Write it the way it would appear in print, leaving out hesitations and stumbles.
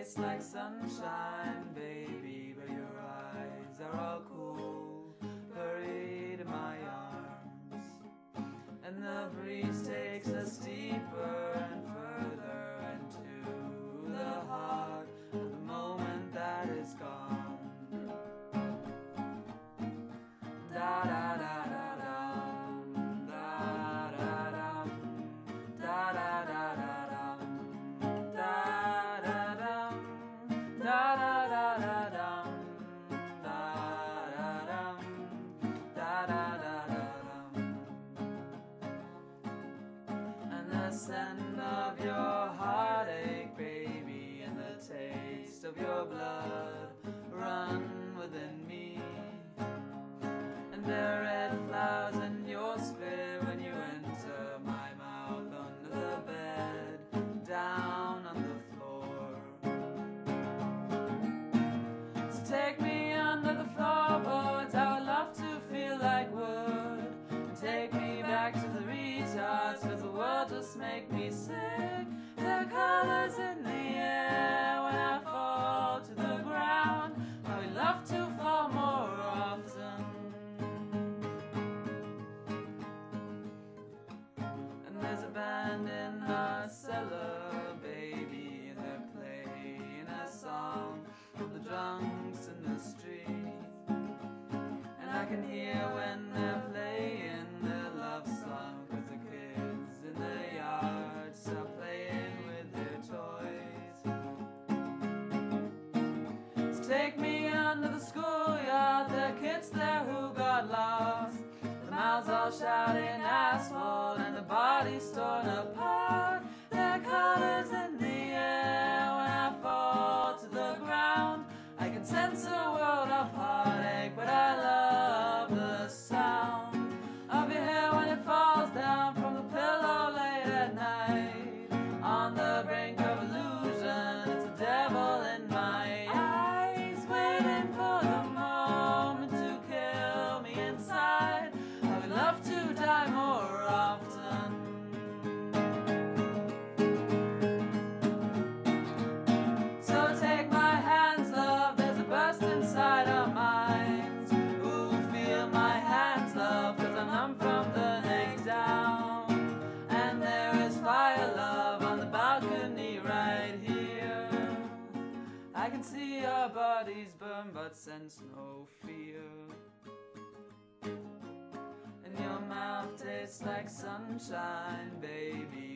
tastes like sunshine, baby, but your eyes are all cool, buried in my arms. And the breeze takes us deeper and further into the heart of the moment that is gone. Da da da da da, da da da, da da da da. And the scent of your heartache, baby, and the taste of your blood run within me. And there are red flowers in your spit when you enter my mouth under the bed, down on the floor. So take me under the floorboards, I would love to feel like wood. And take me back to the retards, cause the world just make me sick. The colors in the air when I fall to the ground, I would love to fall more often. And there's a band in our cellar, baby, and they're playing a song of the drunks in the street. And I can hear when they're playing their love song, cause the kids in the yard start playing with their toys. So take me under the schoolyard, there are kids there who got lost. The mouths all shouting asphalt and the bodies torn apart. There are colors in the air when I fall to the ground. I can sense a world of heartache, but I love the sound of your hair when it falls down from the pillow late at night. On the brink of illusion, it's a devil in my eyes, waiting for the moment to kill me inside. I would love to die more often. So take my hands, love, there's a burst inside our minds. Ooh, feel my hands, love, cause I'm numb from the neck down. And there is fire, love, on the balcony right here. I can see our bodies burn but sense no fear. And your mouth tastes like sunshine, baby,